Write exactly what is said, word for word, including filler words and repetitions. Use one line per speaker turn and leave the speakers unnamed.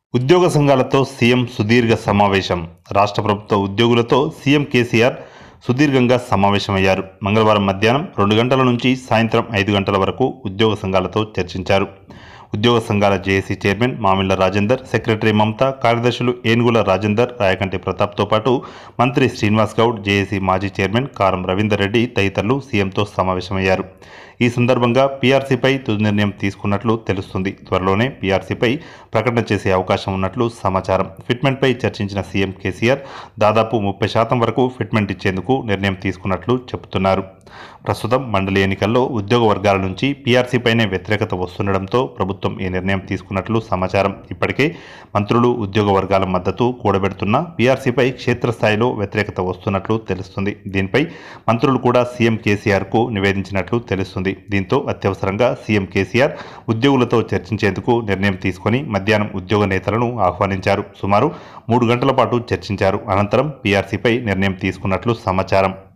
ఉద్యోగ సంఘాలతో సీఎం సుదీర్ఘ సమావేశం. రాష్ట్ర ప్రభుత్వ ఉద్యోగులతో సీఎం కేసీఆర్ సుదీర్ఘంగా సమావేశమయ్యారు. మంగళవారం మధ్యాహ్నం రెండు గంటల నుంచి సాయంత్రం ఐదు గంటల వరకు ఉద్యోగ సంఘాలతో చర్చించారు. ఉద్యోగ సంఘాల JAC chairman Mamilla Rajender, secretary Mamata, కార్యదర్శులు ఏనుగుల రాజేందర్, రాయకంటి ప్రతాప్తో పాటు మంత్రి శ్రీనివాస్ గౌడ్, జేఏసీ మాజీ చైర్మన్ కారం రవీందర్ రెడ్డి తదితరులు సీఎంతో సమావేశమయ్యారు. ఈ సందర్భంగా పీఆర్సీపై తుది నిర్ణయం తీసుకున్నట్లు తెలుస్తుంది. త్వరలోనే పీఆర్సీపై ప్రకటన చేసే అవకాశం ఉన్నట్లు సమాచారం. ఫిట్మెంట్పై చర్చించిన సీఎం కేసీఆర్ దాదాపు ముప్పై శాతం వరకు ఫిట్మెంట్ ఇచ్చేందుకు నిర్ణయం తీసుకున్నట్లు చెబుతున్నారు. ప్రస్తుతం మండలి ఎన్నికల్లో ఉద్యోగ వర్గాల నుంచి పీఆర్సీపైనే వ్యతిరేకత వస్తుండటంతో ప్రభుత్వం ఈ నిర్ణయం తీసుకున్నట్లు సమాచారం. ఇప్పటికే మంత్రులు ఉద్యోగ వర్గాల మద్దతు కూడబెడుతున్న పీఆర్సీపై క్షేత్రస్థాయిలో వ్యతిరేకత వస్తున్నట్లు తెలుస్తుంది. దీనిపై మంత్రులు కూడా సీఎం కేసీఆర్కు నివేదించినట్లు తెలుస్తుంది. దీంతో అత్యవసరంగా సీఎం కేసీఆర్ ఉద్యోగులతో చర్చించేందుకు నిర్ణయం తీసుకుని మధ్యాహ్నం ఉద్యోగ నేతలను ఆహ్వానించారు. సుమారు మూడు గంటల పాటు చర్చించారు. అనంతరం పీఆర్సీపై నిర్ణయం తీసుకున్నట్లు సమాచారం.